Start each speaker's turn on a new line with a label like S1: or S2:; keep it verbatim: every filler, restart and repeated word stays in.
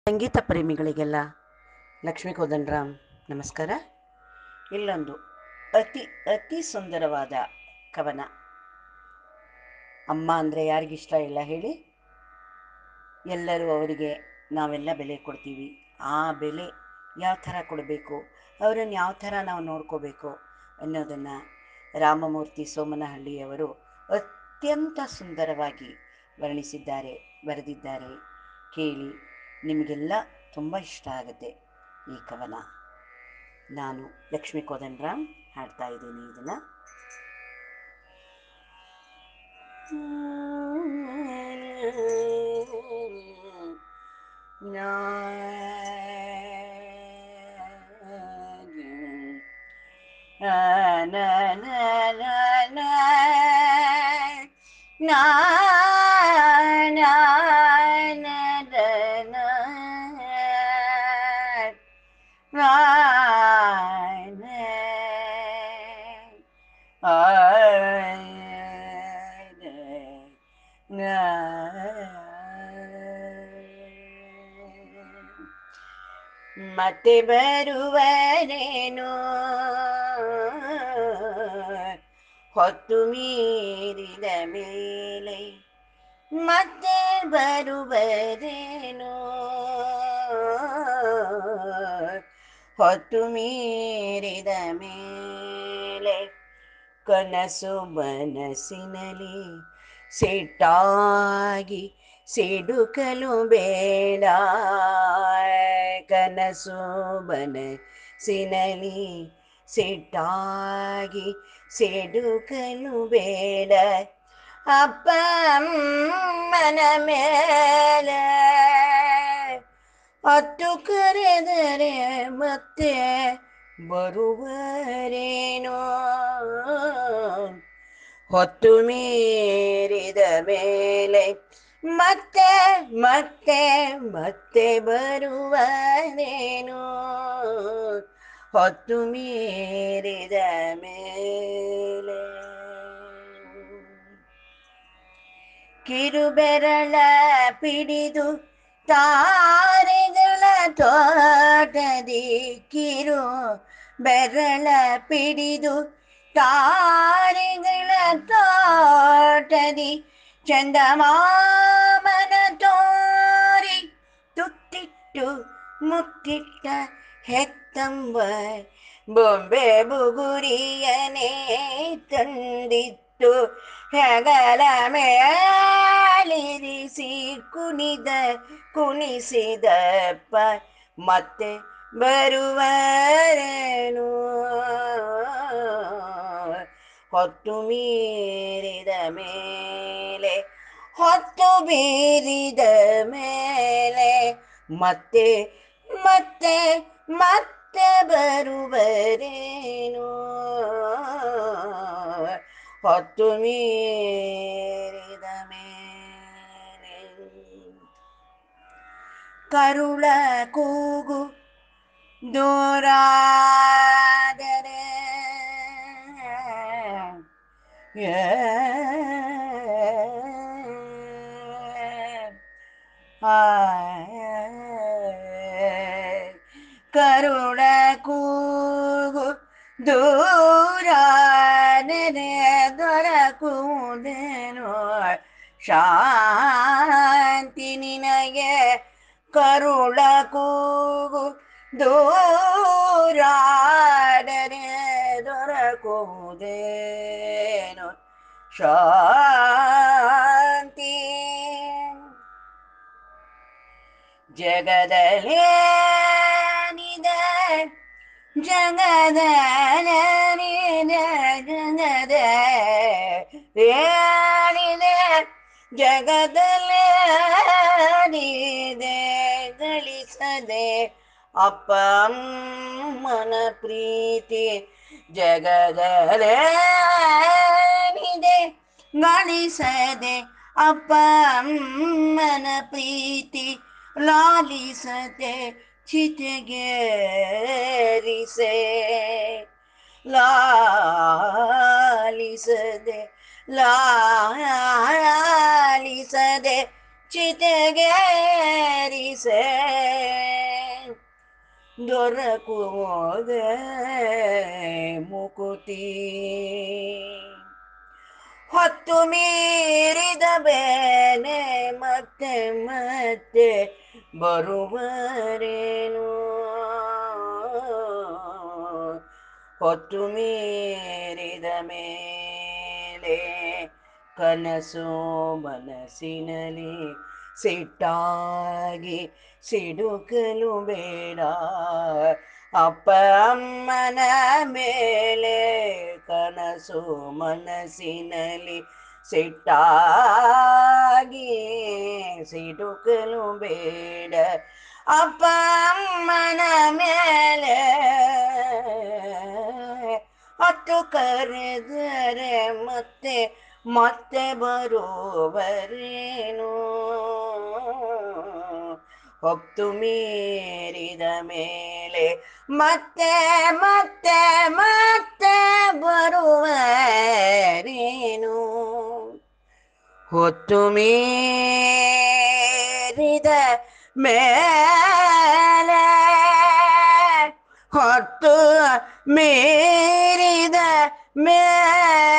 S1: ಸಂಗೀತ ಪ್ರೇಮಿಗಳಿಗೆಲ್ಲ ಲಕ್ಷ್ಮೀ ಕೋದಂಡರಾಮ್ ನಮಸ್ಕಾರ. ಇಲ್ಲೊಂದು ಅತಿ ಅತಿ ಸುಂದರವಾದ ಕವನ. ಅಮ್ಮ ಅಂದರೆ ಯಾರಿಗಿಷ್ಟ ಇಲ್ಲ ಹೇಳಿ? ಎಲ್ಲರೂ ಅವರಿಗೆ ನಾವೆಲ್ಲ ಬೆಲೆ ಕೊಡ್ತೀವಿ. ಆ ಬೆಲೆ ಯಾವ ಥರ ಕೊಡಬೇಕು, ಅವರನ್ನು ಯಾವ ಥರ ನಾವು ನೋಡ್ಕೋಬೇಕು ಅನ್ನೋದನ್ನು ರಾಮಮೂರ್ತಿ ಸೋಮನಹಳ್ಳಿಯವರು ಅತ್ಯಂತ ಸುಂದರವಾಗಿ ವರ್ಣಿಸಿದ್ದಾರೆ, ಬರೆದಿದ್ದಾರೆ. ಕೇಳಿ, ನಿಮಗೆಲ್ಲ ತುಂಬ ಇಷ್ಟ ಆಗುತ್ತೆ ಈ ಕವನ. ನಾನು ಲಕ್ಷ್ಮೀ ಕೋದಂಡರಾಮ್ ಹಾಡ್ತಾ ಇದ್ದೀನಿ ಇದನ್ನು. ಮತ್ತೆ ಬರುವರೇನೋ ಹೊತ್ತು ಮೀರಿದ ಮೇಲೆ, ಮತ್ತೆ ಬರುವರೇನೋ ಹೊತ್ತು ಮೀರಿದ ಮೇಲೆ, ಕನಸು ಮನಸ್ಸಿನಲ್ಲಿ ಸಿಟ್ಟಾಗಿ ಸಿಡುಕಲು ಬೇಡ. ಕನಸು ಮನಸ್ಸಿನಲ್ಲಿ ಸಿಟ್ಟಾಗಿ ಸಿಡುಕಲು ಬೇಡ. ಅಪ್ಪ ಅಮ್ಮನ ಮೇಲೆ ಅತ್ತು ಕರೆದರೆ ಮತ್ತೆ ಬರುವರೇನೋ ಹೊತ್ತು ಮೀರಿದ ಮೇಲೆ, ಮತ್ತೆ ಮತ್ತೆ ಮತ್ತೆ ಬರುವರೇನೋ ಹೊತ್ತು ಮೀರಿದ ಮೇಲೆ. ಕಿರುಬೆರಳ ಪಿಡಿದು ತಾರೆಗಳ ತೋಟದಿ, ಕಿರು ಬೆರಳ ಪಿಡಿದು ತಾರೆಗಳ ತೋಟದಿ, ಚಂದಮಾಮನ ತೋರಿ ತುತ್ತಿಟ್ಟು ಮುತ್ತಿಟ್ಟ ಹೆತ್ತಂಬ ಬೊಂಬೆ ಬುಗುರಿಯನೇ ತಂದಿತ್ತು ಹೆಗಲ ಮೇಲಿರಿಸಿ ಕುಣಿದ ಕುಣಿಸಿದಪ್ಪ. ಮತ್ತೆ ಬರುವರೇನೋ ಹೊತ್ತು ಮೀರಿದ ಮೇಲೆ, ಹೊತ್ತು ಮೀರಿದ ಮೇಲೆ, ಮತ್ತೆ ಮತ್ತೆ ಮತ್ತೆ ಬರುವರೇನೋ ಹೊತ್ತು ಮೀರಿದ ಮೇಲೆ. ಕರುಳ ಕೂಗು ದೂರಾದರೆ, ಕರುಳ ಕೂಗು ದೂರಾದರೆ ದೊರಕುವುದೇನೋ ಶಾಂತಿ ನಿನಗೆ. ಕರುಳ ಕೂಗು ದೂರಾದರೆ ದೊರಕುವುದೇನೋ ಶಾಂತಿ. ಜಗದಲೇನಿದೆ ಜಗದಲೇನಿದೆ ಜಗದ ಏನಿದೆ ಜಗದಲೇನಿದೆ ಗಳಿಸದೆ ಅಪ್ಪ ಅಮ್ಮನ ಪ್ರೀತಿ. ಜಗದಲೇನಿದೆ ಗಳಿಸದೆ ಅಪ್ಪ ಅಮ್ಮನ ಪ್ರೀತಿ. ಲಾಲಿಸದೆ ಚಿತೆಗೇರಿಸೆ, ಲಾಲಿಸದೆ ಲಾಲಿಸದೆ ಚಿತೆಗೇರಿಸೆ ದೊರಕುವುದೇ ಮುಕುತಿ. ಹೊತ್ತು ಮೀರಿದ ಬೇನೆ ಮತ್ತೆ ಮತ್ತೆ ಬರುವರೇನು. ಹೊತ್ತು ಮೀರಿದ ಮೇಲೆ ಕನಸು ಮನಸ್ಸಿನಲ್ಲಿ ಸಿಟ್ಟಾಗಿ ಸಿಡುಕಲು ಬೇಡ. ಅಪ್ಪ ಅಮ್ಮನ ಮೇಲೆ ಕನಸು ಮನಸ್ಸಿನಲ್ಲಿ ಸಿಟ್ಟಾಗಿ ಸಿಡುಕಲು ಬೇಡ. ಅಪ್ಪ ಅಮ್ಮನ ಮೇಲೆ ಹತ್ತು ಕರೆದರೆ ಮತ್ತೆ ಮತ್ತೆ ಬರುವರೇನು. ಹೊತ್ತು ಮೀರಿದ ಮೇಲೆ ಮತ್ತೆ ಮತ್ತೆ ಮತ್ತೆ ಬರುವರೇನು. ಹೊತ್ತು ಮೀರಿದ ಮೇಲೆ ಹೊತ್ತು ಮೀರಿದ ಮೇಲೆ